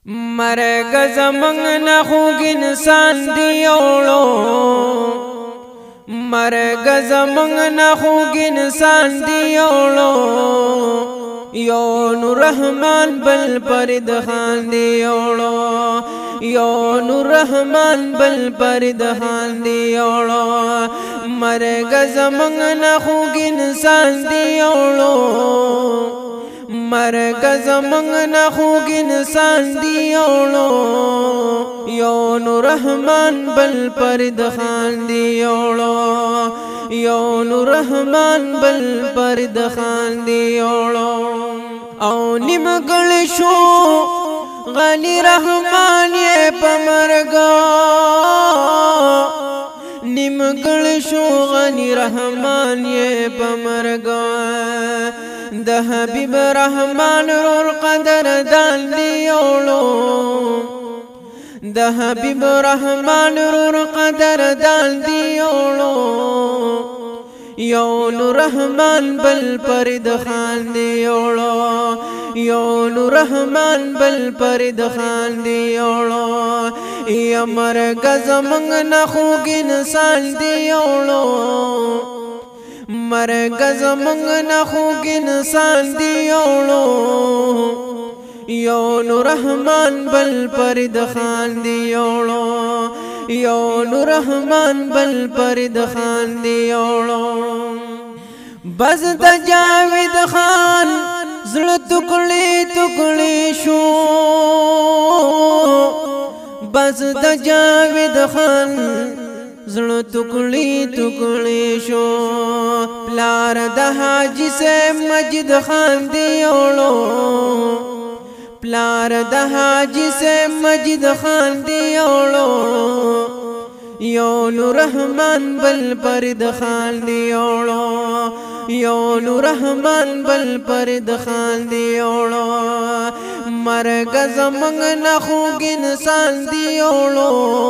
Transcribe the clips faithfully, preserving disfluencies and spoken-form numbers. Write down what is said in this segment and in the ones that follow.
مرگ زمنگ نخوگ انسان دیوڑو مرگ زمنگ نخوگ انسان دیوڑو یون رحمان بل پرد خان دیوڑو یون رحمان بل پرد خان دیوڑو مرگ زمنگ نخوگ انسان دیوڑو مرگ زمنگ نخوگ انسان دیوڑو یون رحمان بل پرد خان دیوڑو یون رحمان بل پرد خان دیوڑو او نمگل شو غنی رحمان یہ پمرگا نمگل شو غنی رحمان یہ پمرگا د حبیب رحمان رور قدر دان دیوڑو د حبیب رحمان رور قدر دان دیوڑو یون رحمان بل پرد خان دیوڑو یون رحمان بل پرد خان دیوڑو یا مرگ زمنگ نخوگ انسان دیوڑو مرگ زمنگ نخوگ انسان دیوڑو یون رحمان بل پرد خان دیوڑو یون رحمان بل پرد خان دیوڑو بس د جاوید خان زړه ټوکړي ټوکړي شو بس د جاوید خان زړه ټوکړي ټوکړي شو پلار د حاجی سے مجد خان دیوړو پلار د حاجی سے مجد خان دیوړو یون رحمان بل پرد خان دیوڑو یون رحمان بل پرد خان دیوڑو مرگ زمنگ نخوگ انسان دیوڑو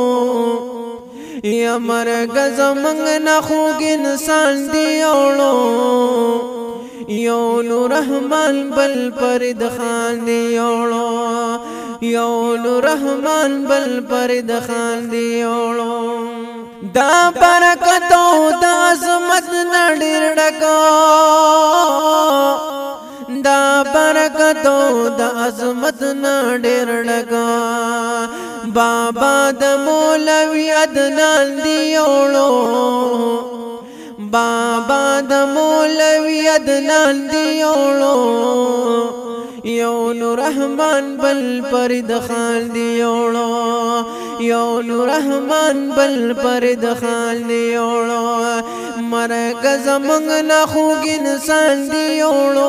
یا مرگ زمنگ نخوگ انسان دیوڑو یون رحمان بل پرد خان دیوڑو یون رحمان بل پرد خان دیوڑو دا برکتو دا عظمت نډیر ډکا دا برکتو دا عظمت نډیر ډکا بابا د مولوی عدنان دیوړو بابا د مولوی عدنان دیوړو یون رحمان بل پرد خان دیوڑو یون رحمان بل پرد خان دیوڑو مرگ زمنگ نخوگ انسان دیوڑو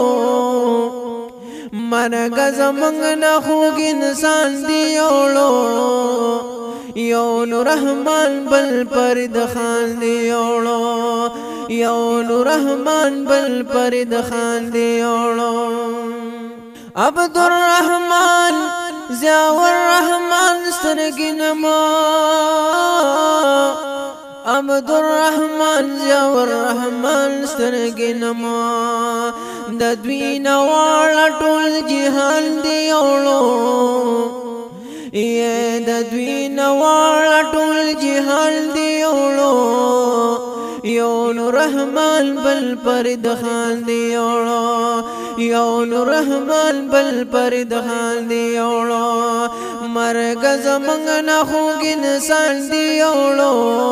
مرگ زمنگ نخوگ انسان دیوڑو یون رحمان بل پرد خان دیوڑو یون رحمان بل پرد خان دیوڑو عبد الرحمن ضیاء الرحمن سترګې نما عبد الرحمن ضیاء الرحمن سترګې نما د دوی نواړه ټول جهان دیوړو یې د دوی نواړه ټول جهان دیوړو یون رحمان بل پرد خان دیوڑو یون رحمان بل پرد خان دیوڑو مرگ زمنگ نخوگ انسان دیوڑو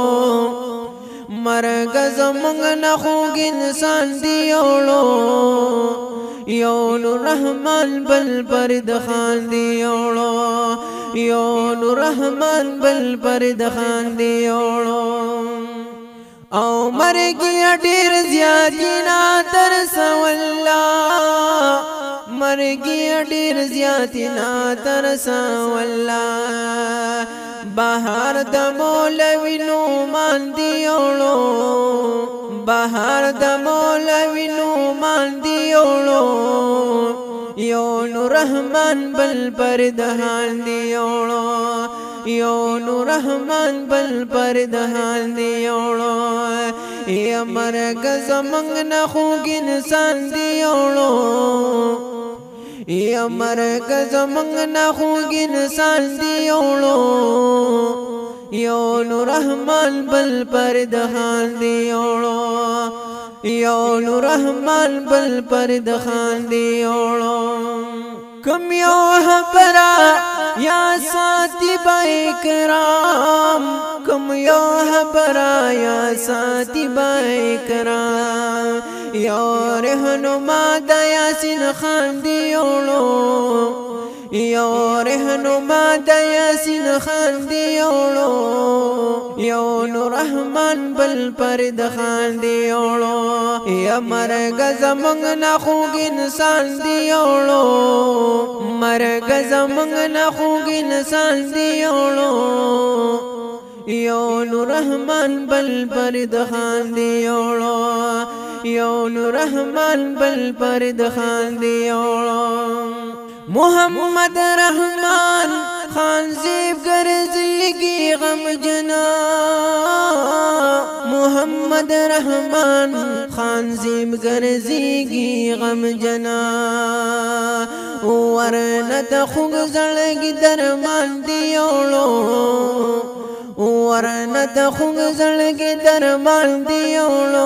مرگ زمنگ نخوگ انسان دیوڑو یون رحمان بل پرد خان دیوڑو یون رحمان بل پرد خان دیوڑو او مرگی ډیر زیاتینا ترس والله مرگی ډیر زیاتینا ترس والله بهار د مولوی نومان دیوړو بهار د مولوی نومان دیوړو یون رحمان بل پرد خان دیوڑو یون رحمان بل پرد خان دیوڑو یا مرگ زمنگ نخوگ انسان دیوڑو یا مرگ زمنگ نخوگ انسان دیوڑو یو نور رحمان بل پرد خان دیوڑو یو نور رحمان بل پرد خان دیوڑو کم یو حبرا یا ساتھی بائی کرام کم یو حبرا یا ساتھی بائی کرام یو رہنما دا یاسین خان دیوڑو یو رہنما دا یاسین خان دیوڑو یو نور رحمان بل پرد خان دیوڑو یا مرگ زمنگ نخوگ انسان دیوڑو مرگ زمنگ نخوگ انسان دیوڑو یو نور رحمان بل پرد خان دیوڑو یو نور رحمان بل پرد خان دیوڑو محمد رحمان خان زیب گرزیگی غم جنا محمد رحمان خان زیب گرزیگی غم جنا ورنت خوگ زلگی درمان دیوڑو ورنت خوگ زلگی درمان دیوڑو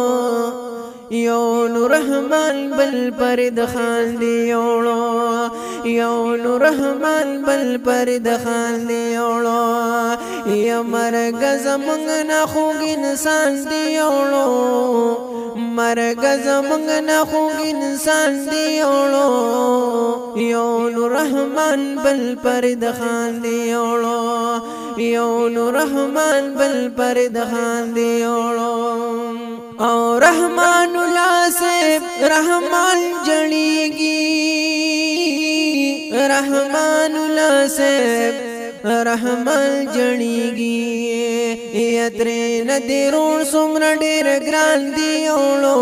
یو نور رحمان بل پرد خان دیوڑو یو نور رحمان بل پرد خان دیوڑو یا مرگ زمنگ نخوگ انسان دیوڑو مرگ زمنگ نخوگ انسان دیوڑو یو نور رحمان بل پرد خان دیوڑو یو نور رحمان بل پرد خان دیوڑو او رحمان اللہ سے رحمان جڑیگی رحمان اللہ سے رحمان جڑیگی یترے ندیرون سمر ڈیر گران دیوڑو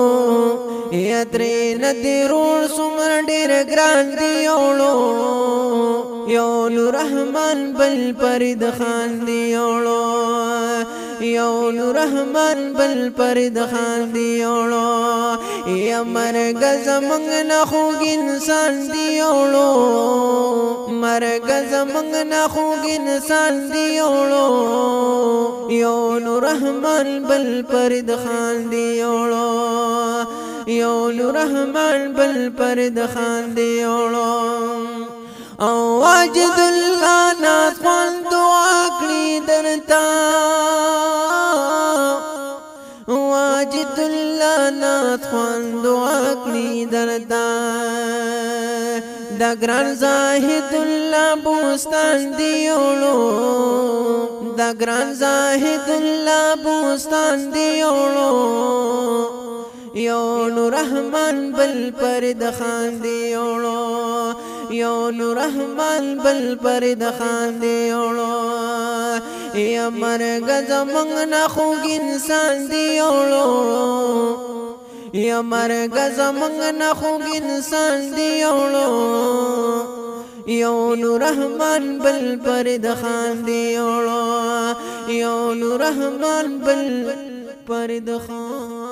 یترے ندیرون سمر ڈیر گران دیوڑو یو نور رحمان بل پرد خان دیوڑو یو نور رحمان بل پرد خان دیوڑو یا مرگ زمنگ نخوگ انسان دیوڑو مرگ زمنگ نخوگ انسان دیوڑو یو نور رحمان بل پرد خان دیوڑو یو نور رحمان بل پرد خان دیوڑو او واجد اللہ ناتوان دعا کلی درتا واجد اللہ ناتوان دعا کلی درتا دا گران زاہد اللہ بوستان دیوڑو دا گران زاہد اللہ بوستان دیوڑو یو نور رحمان بل پرد خان دیوڑو یو نور رحمان بل پرد خان دیوڑو یا مرگ زمنگ نخوگ انسان دیوڑو یا مرگ زمنگ نخوگ انسان دیوڑو یو نور رحمان بل پرد خان دیوڑو یو نور رحمان بل پرد خان